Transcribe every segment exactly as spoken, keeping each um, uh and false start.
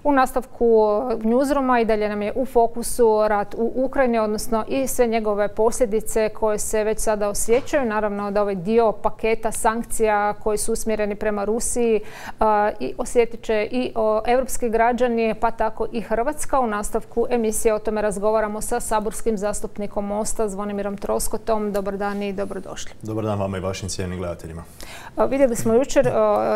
U nastavku Newsrooma i dalje nam je u fokusu rat u Ukrajini, odnosno i sve njegove posljedice koje se već sada osjećaju. Naravno da ovaj dio paketa sankcija koji su usmjereni prema Rusiji i osjetit će i europski građani, pa tako i Hrvatska. U nastavku emisije o tome razgovaramo sa saborskim zastupnikom Mosta Zvonimirom Troskotom. Dobar dan i dobrodošli. Dobar dan vama i vašim cijenim gledateljima. Vidjeli smo jučer,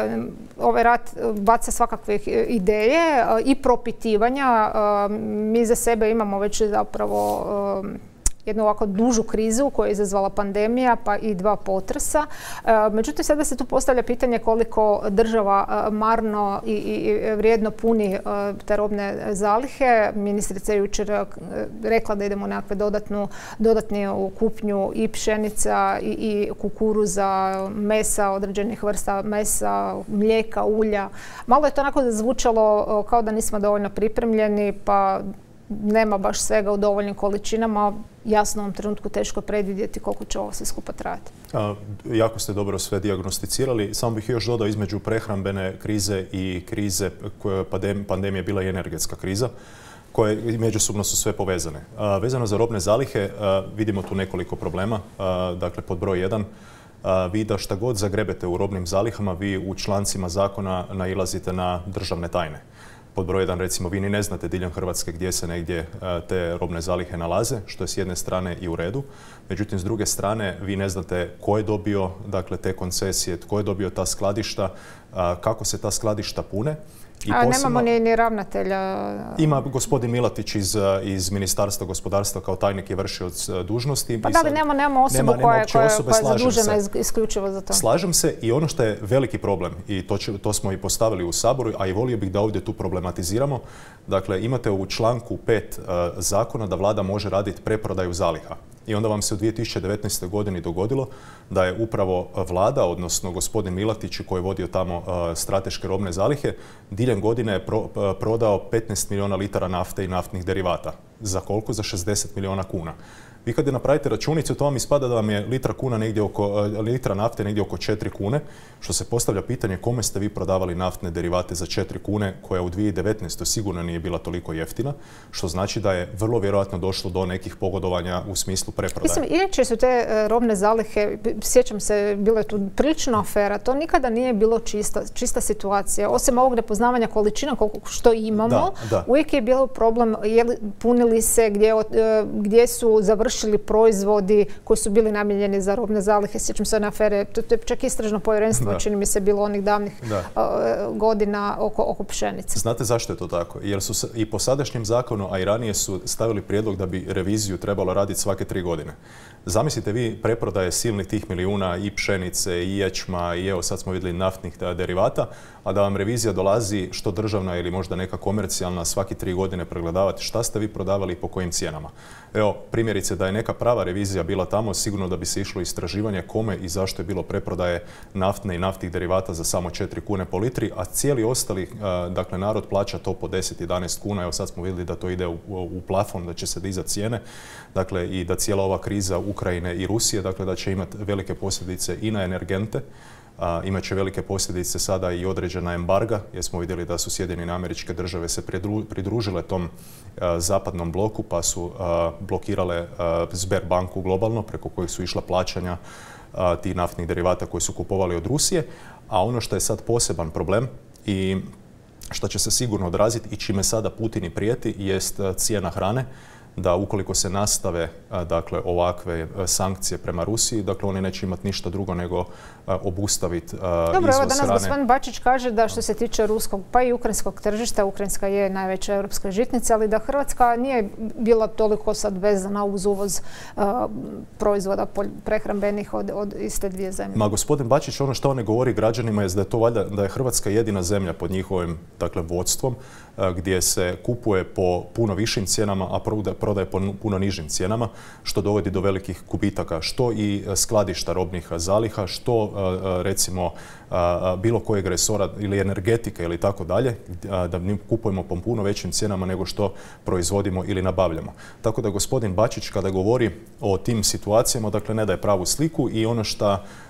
ovaj rat baca svakakve ideje i propitivanja. Mi za sebe imamo već zapravo jednu ovako dužu krizu koju je izazvala pandemija, pa i dva potresa. Međutim, sada se tu postavlja pitanje koliko država marno i, i vrijedno puni te robne zalihe. Ministrica je jučer rekla da idemo u nekakve dodatnu, dodatnu kupnju i pšenica i, i kukuruza, mesa, određenih vrsta mesa, mlijeka, ulja. Malo je to onako zvučalo kao da nismo dovoljno pripremljeni, pa nema baš svega u dovoljnim količinama. Jasno u ovom trenutku teško predvidjeti koliko će ovo sve skupa trajati. A, jako ste dobro sve dijagnosticirali. Samo bih još dodao između prehrambene krize i krize pandemije bila i energetska kriza, koje međusobno su sve povezane. A, vezano za robne zalihe a, vidimo tu nekoliko problema. A, dakle, pod broj jedan, a, vi da šta god zagrebete u robnim zalihama, vi u člancima zakona nailazite na državne tajne. Pod broj jedan, recimo, vi ni ne znate diljem Hrvatske gdje se negdje te robne zalihe nalaze, što je s jedne strane i u redu. Međutim, s druge strane, vi ne znate ko je dobio, dakle, te koncesije, tko je dobio ta skladišta, kako se ta skladišta pune. I A posebno, nemamo ni, ni ravnatelja? Ima gospodin Milatić iz, iz Ministarstva gospodarstva kao tajnik je vršio dužnosti. Pa da li nema, nema osobu nema, koja, nema koja, osobe, koja je zadužena se. isključivo za to? Slažem se i ono što je veliki problem, i to, će, to smo i postavili u Saboru, a i volio bih da ovdje tu problematiziramo. Dakle, imate u članku pet uh, zakona da vlada može raditi preprodaju zaliha. I onda vam se u dvije tisuće devetnaestoj godini dogodilo da je upravo vlada, odnosno gospodin Milatić koji je vodio tamo uh, strateške robne zalihe, diljem godine je pro, uh, prodao petnaest milijuna litara nafte i naftnih derivata. Za koliko? Za šezdeset milijuna kuna. Vi kad je napravite računicu, to vam ispada da vam je litra, kuna negdje oko, uh, litra nafte negdje oko četiri kune, što se postavlja pitanje kome ste vi prodavali naftne derivate za četiri kune, koja u dvije tisuće devetnaestoj sigurno nije bila toliko jeftina, što znači da je vrlo vjerojatno došlo do nekih pogodovanja u smislu preprodaje. Mislim, inače su te uh, robne zalihe, sjećam se, bilo je tu prilično afera, to nikada nije bilo čista, čista situacija. Osim ovog nepoznavanja količina koliko što imamo, da, da. uvijek je bilo problem je li, punili se gdje, uh, gdje su završili proizvodi koji su bili namijenjeni za robne zalihe. Sjećam se na afere, to, to je čak istražno povjerenstvo, da. čini mi se bilo onih davnih uh, godina oko, oko pšenice. Znate zašto je to tako? Jer su i po sadašnjem zakonu, a i ranije su stavili prijedlog da bi reviziju trebalo raditi svake tri godine. Zamislite vi preprodaje silnih tih milijuna i pšenice i ječma i evo sad smo vidjeli naftnih derivata, a da vam revizija dolazi što državna ili možda neka komercijalna svaki tri godine pregledavati šta ste vi prodavali i po kojim cijenama. Evo, primjerice da je neka prava revizija bila tamo, sigurno da bi se išlo istraživanje kome i zašto je bilo preprodaje naftne i naftnih derivata za samo četiri kune po litri, a cijeli ostali, dakle, narod plaća to po deset jedanaest kuna. Evo sad smo vidjeli da to ide u, u plafon, da će se dizati cijene, dakle, i da cijela ova kriza Ukrajine i Rusije, dakle, da će imati velike posljedice i na energente. Uh, imat će velike posljedice sada i određena embarga, jer smo vidjeli da su Sjedinjene Američke Države se pridružile tom uh, zapadnom bloku, pa su uh, blokirale uh, Sberbanku globalno, preko kojih su išla plaćanja uh, tih naftnih derivata koji su kupovali od Rusije. A ono što je sad poseban problem i što će se sigurno odraziti i čime sada Putin prijeti jest cijena hrane, da ukoliko se nastave dakle, ovakve sankcije prema Rusiji, dakle oni neće imati ništa drugo nego obustaviti izvoz hrane. Dobro, evo danas gospodin Bačić kaže da što se tiče ruskog pa i ukrajinskog tržišta, Ukrajinska je najveća europska žitnica, ali da Hrvatska nije bila toliko sad vezana uz uvoz uh, proizvoda prehrambenih od, od iste dvije zemlje. Ma gospodin Bačić, ono što on ne govori građanima je da je to valjda da je Hrvatska jedina zemlja pod njihovim dakle, vodstvom uh, gdje se kupuje po puno višim cijenama, a prodaje po puno nižim cijenama, što dovodi do velikih gubitaka, što i skladišta robnih zaliha, što recimo bilo kojeg resora ili energetike ili tako dalje, da mi kupujemo po puno većim cijenama nego što proizvodimo ili nabavljamo. Tako da gospodin Bačić kada govori o tim situacijama, dakle ne daje pravu sliku i ono što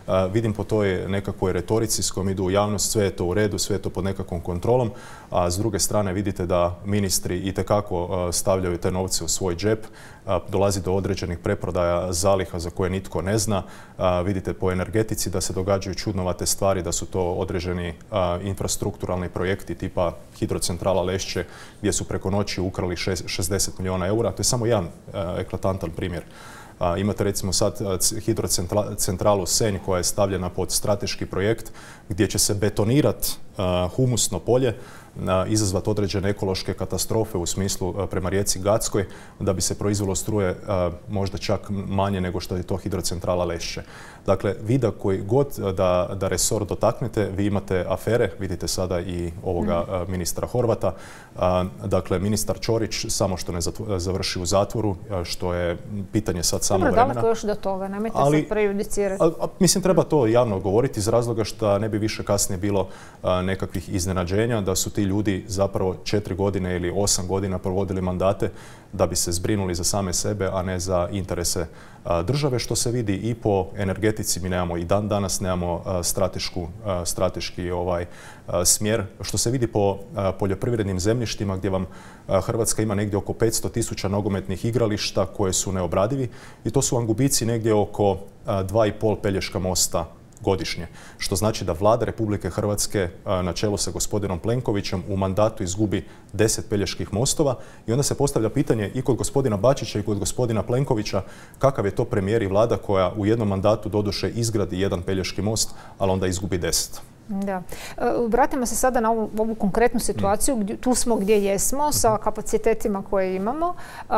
Vidim po toj nekakvoj retorici s kojom idu u javnost, sve je to u redu, sve je to pod nekakvom kontrolom, a s druge strane vidite da ministri itekako stavljaju te novce u svoj džep, dolazi do određenih preprodaja zaliha za koje nitko ne zna. Vidite po energetici da se događaju čudnovate stvari, da su to određeni infrastrukturalni projekti tipa hidrocentrala Lešće gdje su preko noći ukrali šezdeset milijuna eura. To je samo jedan eklatantan primjer. Imate recimo sad hidrocentralu Senj koja je stavljena pod strateški projekt gdje će se betonirati humusno polje, izazvati određene ekološke katastrofe u smislu prema rijeci Gackoj da bi se proizvelo struje možda čak manje nego što je to hidrocentrala Lešće. Dakle, vi da koji god da, da resor dotaknete, vi imate afere, vidite sada i ovoga mm. ministra Horvata. Dakle, ministar Ćorić samo što ne završi u zatvoru, što je pitanje sad samo Dobro, vremena. Daleko još do toga, nemojte ali, sad prejudicirati. A, a, mislim, treba to javno govoriti iz razloga što ne bi više kasnije bilo a, nekakvih iznenađenja da su ti ljudi zapravo četiri godine ili osam godina provodili mandate da bi se zbrinuli za same sebe, a ne za interese a, države, što se vidi i po energetici. Mi nemamo i dan danas nemamo a, stratešku, a, strateški ovaj, a, smjer, što se vidi po a, poljoprivrednim zemljištima gdje vam a, Hrvatska ima negdje oko petsto tisuća nogometnih igrališta koje su neobradivi i to su vam gubici negdje oko a, dva i pol Pelješka mosta godišnje, što znači da vlada Republike Hrvatske na čelu sa gospodinom Plenkovićem u mandatu izgubi deset Peljeških mostova i onda se postavlja pitanje i kod gospodina Bačića i kod gospodina Plenkovića kakav je to premijer i vlada koja u jednom mandatu doduše izgradi jedan Pelješki most, ali onda izgubi deset. Da. Vratimo se sada na ovu, ovu konkretnu situaciju. Mm. Tu smo gdje jesmo sa kapacitetima koje imamo.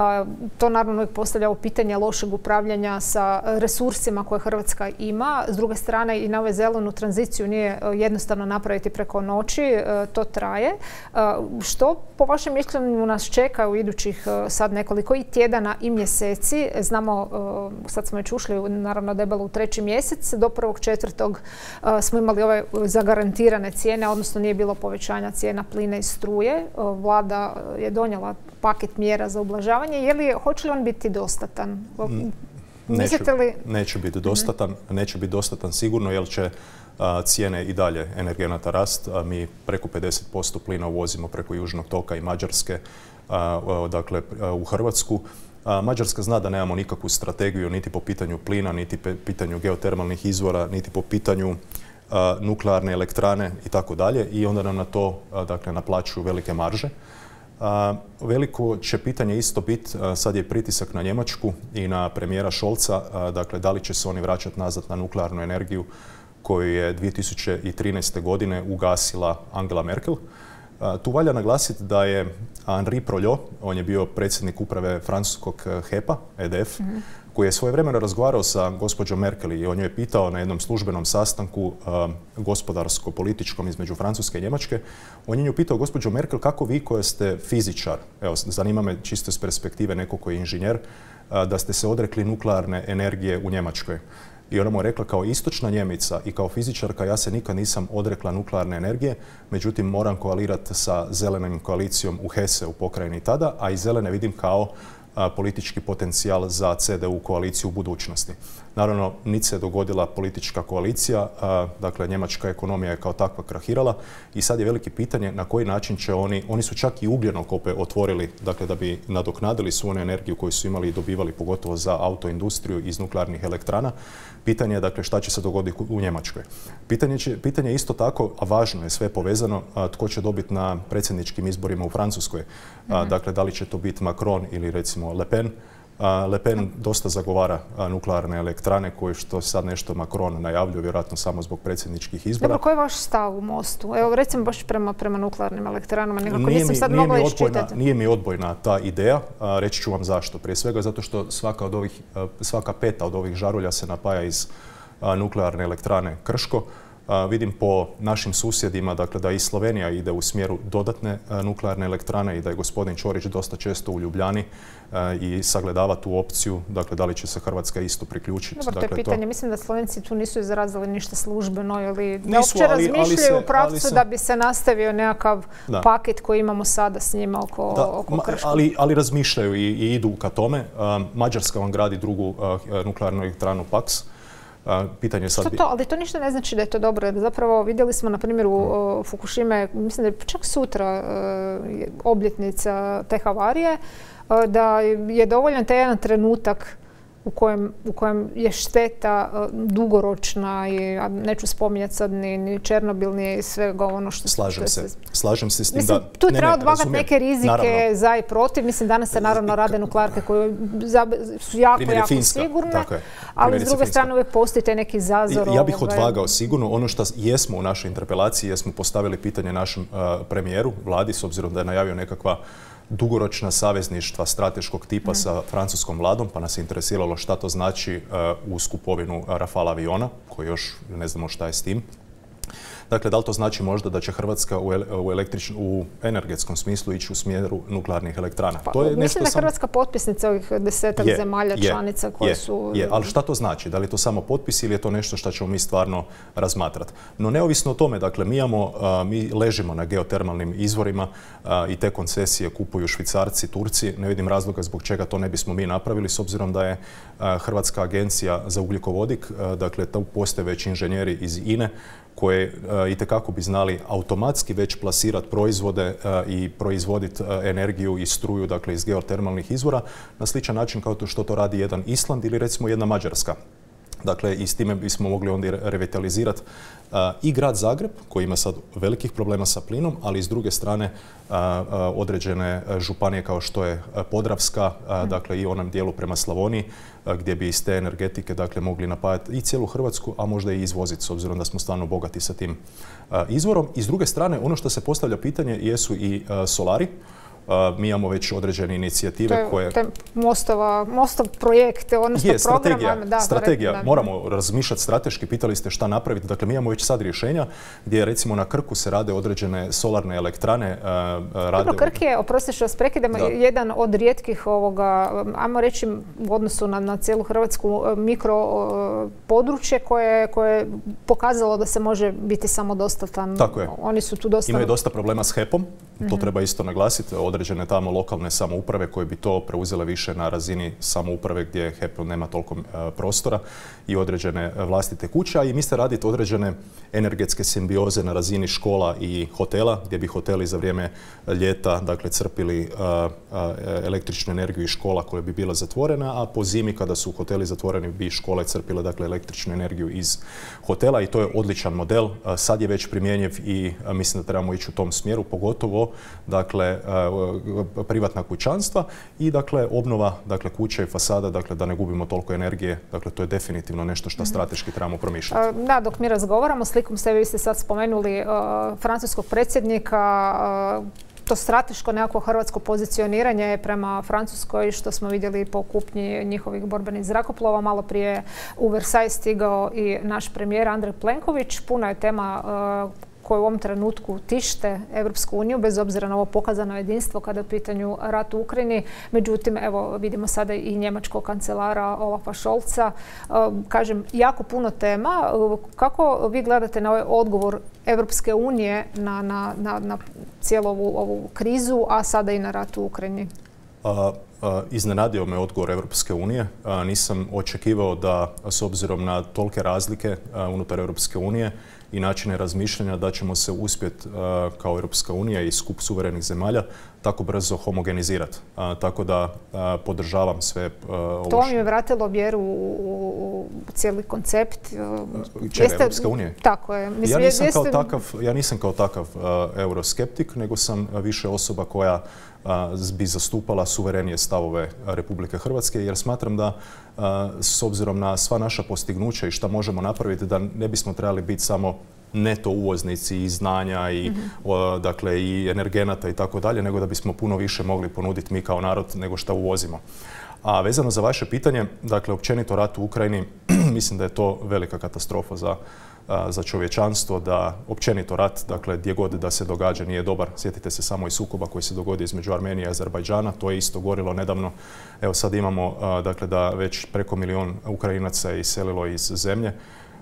To naravno uvijek postavlja ovo pitanje lošeg upravljanja sa resursima koje Hrvatska ima. S druge strane i na ovu zelenu tranziciju nije jednostavno napraviti preko noći. To traje. Što po vašem mišljenju nas čeka u idućih sad nekoliko i tjedana i mjeseci? Znamo, sad smo već ušli naravno debelo u treći mjesec. Do prvog četvrtog smo imali ovaj zagarantirane cijene, odnosno nije bilo povećanja cijena plina i struje. Vlada je donijela paket mjera za ublažavanje. Je li, hoće li on biti dostatan? Neće, li... neće biti dostatan, mm-hmm. neće biti dostatan sigurno, jer će a, cijene i dalje energenata rast. A mi preko pedeset posto plina uvozimo preko Južnog toka i Mađarske, a, a, dakle a, u Hrvatsku. A, Mađarska zna da nemamo nikakvu strategiju niti po pitanju plina, niti po pitanju geotermalnih izvora, niti po pitanju nuklearne elektrane i tako dalje i onda nam na to dakle, naplaćuju velike marže. A, veliko će pitanje isto biti, sad je pritisak na Njemačku i na premijera Scholza, a, dakle da li će se oni vraćati nazad na nuklearnu energiju koju je dvije tisuće trinaeste. godine ugasila Angela Merkel. A, tu valja naglasiti da je Henri Prollo, on je bio predsjednik uprave francuskog H E P-a, E D F, mm-hmm. koji je svojevremeno razgovarao sa gospođom Merkel i on joj je pitao na jednom službenom sastanku uh, gospodarsko-političkom između Francuske i Njemačke. On je nju pitao, gospođo Merkel, kako vi koja ste fizičar, evo, zanima me čisto iz perspektive neko koji je inženjer, uh, da ste se odrekli nuklearne energije u Njemačkoj. I ona mu je rekla, kao istočna Njemica i kao fizičarka ja se nikad nisam odrekla nuklearne energije, međutim moram koalirati sa zelenom koalicijom u Hesse u pokrajini tada, a i zelene vidim kao a, politički potencijal za C D U koaliciju u budućnosti. Naravno, niti se dogodila politička koalicija, a, dakle njemačka ekonomija je kao takva krahirala i sad je veliki pitanje na koji način će oni, oni su čak i ugljenokope otvorili, dakle da bi nadoknadili svu onu energiju koju su imali i dobivali pogotovo za autoindustriju iz nuklearnih elektrana. Pitanje je dakle šta će se dogoditi u Njemačkoj. Pitanje, će, pitanje je isto tako, a važno je sve povezano, a, tko će dobiti na predsjedničkim izborima u Francuskoj. A, dakle, da li će to biti Macron ili recimo Le Pen. A, Le Pen dosta zagovara a, nuklearne elektrane koje što sad nešto Macron najavljuje, vjerojatno samo zbog predsjedničkih izbora. Dobro, koji je vaš stav u Mostu? Evo recimo baš prema, prema nuklearnim elektranama, nekako nije nisam mi, sad nije mogla mi iščitati. Odbojna, nije mi odbojna ta ideja, a, reći ću vam zašto. Prije svega zato što svaka, od ovih, a, svaka peta od ovih žarulja se napaja iz a, nuklearne elektrane Krško. A, vidim po našim susjedima dakle, da i Slovenija ide u smjeru dodatne a, nuklearne elektrane i da je gospodin Ćorić dosta često u Ljubljani a, i sagledava tu opciju, dakle da li će se Hrvatska isto priključiti. Dobro, to dakle, je pitanje. To... Mislim da Slovenci tu nisu izrazili ništa službeno ili da nisu, uopće ali, razmišljaju ali se, u pravcu se... da bi se nastavio nekakav da. paket koji imamo sada s njima oko, da, oko Krškog. Ali, ali razmišljaju i, i idu ka tome. A, Mađarska vam gradi drugu a, nuklearnu elektranu Paks. Pitanje sad... Što to? Ali to ništa ne znači da je to dobro. Zapravo vidjeli smo na primjeru Fukushime, mislim da je čak sutra obljetnica te havarije, da je dovoljan taj jedan trenutak u kojem, u kojem je šteta uh, dugoročna i a neću spominjati sad ni, ni Černobil, ni svega ono što... Slažem se. Se. Slažem se s tim mislim, da... Tu ne, treba odvagati neke rizike naravno. Za i protiv. Mislim, danas se naravno rade nuklearke koje su jako, Primjer jako Finska. sigurne, Tako je. ali s druge Finska. Strane uvijek postoji taj neki zazor. Ja bih odvagao sigurno ono što jesmo u našoj interpelaciji, jesmo postavili pitanje našem uh, premijeru, vladi, s obzirom da je najavio nekakva dugoročna savezništva strateškog tipa mm. sa francuskom vladom, pa nas je interesiralo šta to znači uh, uz kupovinu Rafale aviona, koji još ne znamo šta je s tim. Dakle, da li to znači možda da će Hrvatska u, u, električn, u energetskom smislu ići u smjeru nuklearnih elektrana? Pa, to je mislim nešto da je sam... Hrvatska potpisnica ovih desetak je, zemalja je, članica koje je, su... Je, ali šta to znači? Da li je to samo potpis ili je to nešto što ćemo mi stvarno razmatrati? No neovisno o tome, dakle, mi, imamo, uh, mi ležimo na geotermalnim izvorima uh, i te koncesije kupuju Švicarci, Turci. Ne vidim razloga zbog čega to ne bismo mi napravili, s obzirom da je uh, Hrvatska agencija za ugljikovodik, uh, dakle, tu postoje već inženjeri iz I N E, koje uh, itekako bi znali automatski već plasirati proizvode uh, i proizvoditi uh, energiju i struju, dakle, iz geotermalnih izvora na sličan način kao to što to radi jedan Island ili recimo jedna Mađarska. Dakle, i s time bismo mogli onda revitalizirati uh, i grad Zagreb, koji ima sad velikih problema sa plinom, ali i s druge strane uh, uh, određene županije kao što je Podravska, uh, mm. dakle i onom dijelu prema Slavoniji, uh, gdje bi iz te energetike dakle, mogli napajati i cijelu Hrvatsku, a možda i izvoziti, s obzirom da smo stvarno bogati sa tim uh, izvorom. I s druge strane, ono što se postavlja pitanje jesu i uh, solari. Uh, mi imamo već određene inicijative to je, koje... To je mostova, mostov projekt, odnosno je, strategija, program. Da, strategija. Da. Moramo razmišljati strateški, pitali ste šta napraviti. Dakle, mi imamo već sad rješenja gdje recimo na Krku se rade određene solarne elektrane. Uh, rade Dobro, Krk je, oprosti što vas prekidam, jedan od rijetkih ovoga, ajmo reći u odnosu na, na cijelu Hrvatsku mikro uh, područje koje, koje je pokazalo da se može biti samodostatan. Tako je. Oni su tu dosta... Imaju dosta problema s H E P-om, to mm-hmm. treba isto naglasiti. Određene tamo lokalne samouprave koje bi to preuzele više na razini samouprave gdje H E P nema toliko uh, prostora i određene vlastite kuće, a i mi ste raditi određene energetske simbioze na razini škola i hotela, gdje bi hoteli za vrijeme ljeta dakle, crpili uh, uh, električnu energiju iz škola koje bi bila zatvorena, a po zimi kada su hoteli zatvoreni bi škole crpile dakle, električnu energiju iz hotela i to je odličan model. Uh, sad je već primjenjiv i uh, mislim da trebamo ići u tom smjeru, pogotovo dakle, uh, privatna kućanstva i dakle obnova dakle kuće i fasada, dakle da ne gubimo toliko energije, dakle to je definitivno nešto što strateški trebamo promišljati. Da, dok mi razgovaramo, slikom ste vi ste sad spomenuli uh, francuskog predsjednika, uh, to strateško nekako hrvatsko pozicioniranje je prema Francuskoj, što smo vidjeli po kupnji njihovih borbenih zrakoplova. Malo prije u Versailles stigao i naš premijer Andrej Plenković. Puno je tema uh, koje u ovom trenutku tište Europsku uniju, bez obzira na ovo pokazano jedinstvo kada je u pitanju rat u Ukrajini. Međutim, evo vidimo sada i njemačkog kancelara Olafa Scholza. Kažem, jako puno tema. Kako vi gledate na ovaj odgovor Europske unije na, na, na, na cijelu ovu, ovu krizu, a sada i na rat u Ukrajini? A, a, iznenadio me odgovor Europske unije. A, nisam očekivao da, s obzirom na tolike razlike a, unutar Europske unije i načine razmišljanja, da ćemo se uspjeti uh, kao Europska unija i skup suverenih zemalja tako brzo homogenizirati. Uh, tako da uh, podržavam sve uh, ovo. To vam je vratilo vjeru u, u, u cijeli koncept. Čega, jeste, Europske unije? Tako je. Mislim, ja, nisam jeste... kao takav, ja nisam kao takav uh, euroskeptik, nego sam više osoba koja uh, bi zastupala suverenije stavove Republike Hrvatske, jer smatram da uh, s obzirom na sva naša postignuća i šta možemo napraviti, da ne bismo trebali biti samo neto uvoznici i znanja i, mm-hmm. o, dakle, i energenata i tako dalje, nego da bismo puno više mogli ponuditi mi kao narod nego što uvozimo. A vezano za vaše pitanje, dakle, općenito rat u Ukrajini, mislim da je to velika katastrofa za, za čovječanstvo, da općenito rat, dakle, gdje god da se događa nije dobar. Sjetite se samo i sukoba koji se dogodio između Armenije i Azerbajdžana, to je isto gorilo nedavno. Evo sad imamo, dakle, da već preko milijun Ukrajinaca je iselilo iz zemlje.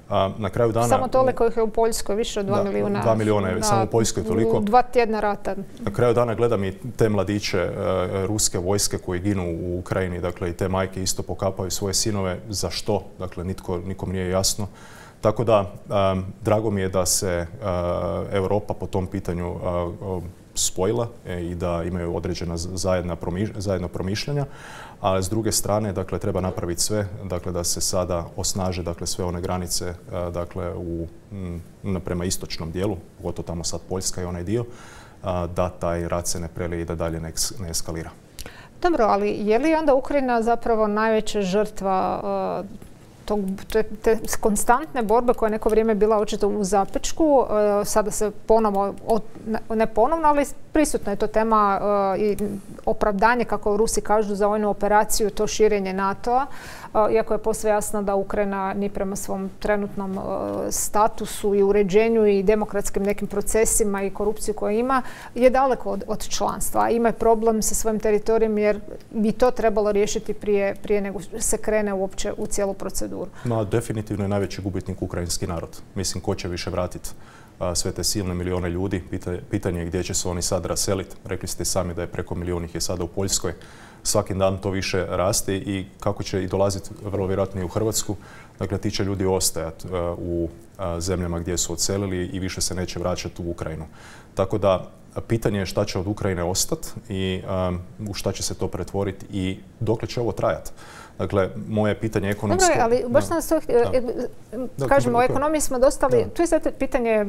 Na kraju dana... Samo toliko ih je u Poljskoj, više od dva milijuna. Dva milijuna je samo u Poljskoj toliko. U dva tjedna rata. Na kraju dana gledam i te mladiće ruske vojske koji ginu u Ukrajini, dakle i te majke isto pokapaju svoje sinove. Za što? Dakle, nitko, nikom nije jasno. Tako da, um, drago mi je da se uh, Europa po tom pitanju uh, spojila e, i da imaju određena zajedna promiš, zajedno promišljanja, a s druge strane, dakle, treba napraviti sve, dakle, da se sada osnaže, dakle, sve one granice, uh, dakle, u, m, prema istočnom dijelu, pogotovo tamo sad Poljska i onaj dio, uh, da taj rat se ne prelije i da dalje ne, ne eskalira. Dobro, ali je li onda Ukrajina zapravo najveća žrtva uh, Tog, te, te konstantne borbe koja je neko vrijeme bila očito u zapečku, e, sada se ponovno, ne ponovno, ali prisutna je to tema e, i opravdanje, kako Rusi kažu, za vojnu operaciju, to širenje NATO-a, e, iako je posve jasno da Ukrajina ni prema svom trenutnom e, statusu i uređenju i demokratskim nekim procesima i korupciju koju ima, je daleko od, od članstva. Ima je problem sa svojim teritorijem jer bi to trebalo riješiti prije, prije nego se krene uopće u cijelu proceduru. No, definitivno je najveći gubitnik ukrajinski narod. Mislim, ko će više vratiti sve te silne milijone ljudi. Pitanje je gdje će se oni sad raseliti. Rekli ste sami da je preko milijun ih je sada u Poljskoj. Svakim dan to više raste i kako će i dolaziti vrlo vjerojatno i u Hrvatsku. Dakle, ti će ljudi ostajati u zemljama gdje su odselili i više se neće vraćati u Ukrajinu. Tako da, pitanje je šta će od Ukrajine ostati i u šta će se to pretvoriti i dokle će ovo trajati. Dakle, moje pitanje ekonomsko... Dobro, ali baš sam se... Kažemo, o ekonomiji smo dostali... Tu je sad pitanje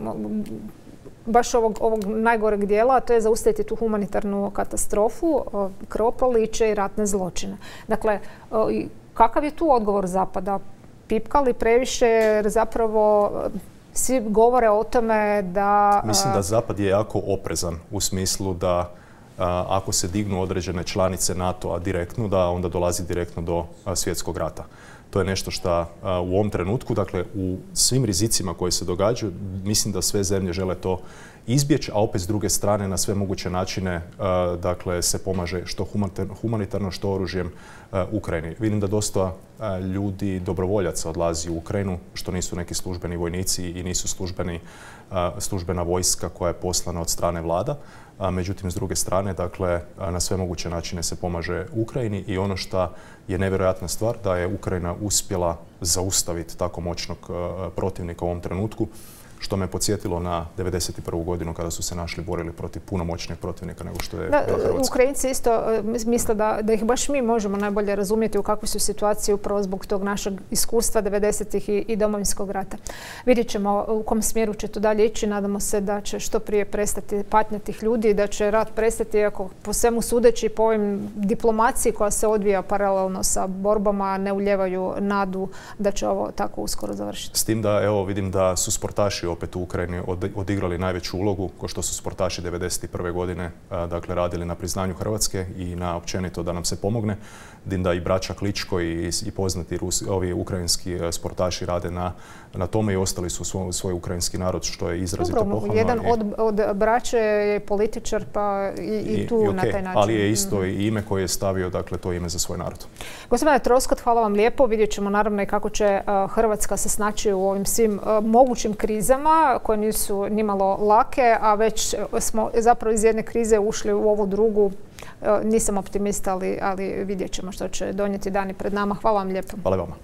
baš ovog, ovog najgoreg dijela, a to je zaustaviti tu humanitarnu katastrofu, krvoproliće i ratne zločine. Dakle, kakav je tu odgovor Zapada? Pipka li previše jer zapravo svi govore o tome da... Mislim da Zapad je jako oprezan u smislu da ako se dignu određene članice NATO-a direktno, da onda dolazi direktno do svjetskog rata. To je nešto što u ovom trenutku, dakle u svim rizicima koji se događaju, mislim da sve zemlje žele to izbjeći, a opet s druge strane na sve moguće načine dakle, se pomaže što humanitarno, što oružjem Ukrajini. Vidim da dosta ljudi, dobrovoljaca odlazi u Ukrajinu, što nisu neki službeni vojnici i nisu službeni, službena vojska koja je poslana od strane vlada. Međutim, s druge strane, dakle, na sve moguće načine se pomaže Ukrajini i ono što je nevjerojatna stvar, da je Ukrajina uspjela zaustaviti tako moćnog protivnika u ovom trenutku, što me podsjetilo na devedeset prvu godinu kada su se našli borili protiv puno moćnijeg protivnika nego što je Hrvatska. Ukrajinci isto misle da, da ih baš mi možemo najbolje razumjeti u kakvoj su situaciji upravo zbog tog našeg iskustva devedesetih i, i Domovinskog rata. Vidjet ćemo u kom smjeru će to dalje ići. Nadamo se da će što prije prestati patnja tih ljudi, da će rat prestati, iako po svemu sudeći po ovim diplomaciji koja se odvija paralelno sa borbama ne uljevaju nadu da će ovo tako uskoro završiti. S tim da, evo, vidim da su sportaši opet u Ukrajini odigrali najveću ulogu, kao što su sportaši devedeset prve godine dakle, radili na priznanju Hrvatske i na općenito da nam se pomogne. Vidim da i braća Kličko i, i poznati Rus, ovi ukrajinski sportaši rade na, na tome i ostali su svoj, svoj ukrajinski narod, što je izrazito Dobro, pohvalno. Jedan od, od braće je političar, pa i, i, i tu i, na taj način. Ali je isto i ime koje je stavio, dakle, to ime za svoj narod. Gospodine Troskot, hvala vam lijepo. Vidjet ćemo naravno i kako će uh, Hrvatska se snaći u ovim svim uh, mogućim krizama koje nisu nimalo lake, a već smo zapravo iz jedne krize ušli u ovu drugu. Uh, nisam optimista, ali, ali vidjet ćemo što će donijeti dani pred nama. Hvala vam lijepo. Hvala vama.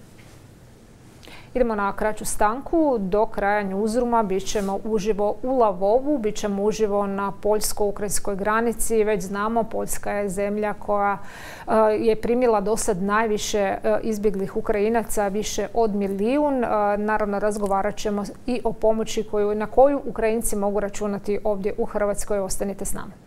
Idemo na kraću stanku. Do kraja Newsrooma bit ćemo uživo u Lavovu, bit ćemo uživo na poljsko-ukrajinskoj granici. Već znamo, Poljska je zemlja koja uh, je primila do sad najviše uh, izbjeglih Ukrajinaca, više od milijun. Uh, naravno, razgovarat ćemo i o pomoći koju, na koju Ukrajinci mogu računati ovdje u Hrvatskoj. Ostanite s nama.